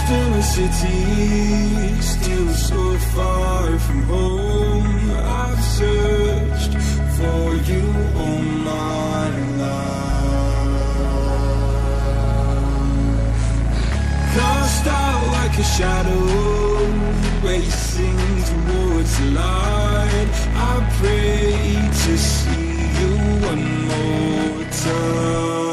in a city, still so far from home. I've searched for you all my life. Cast out like a shadow, racing towards the light. I pray to see you one more time.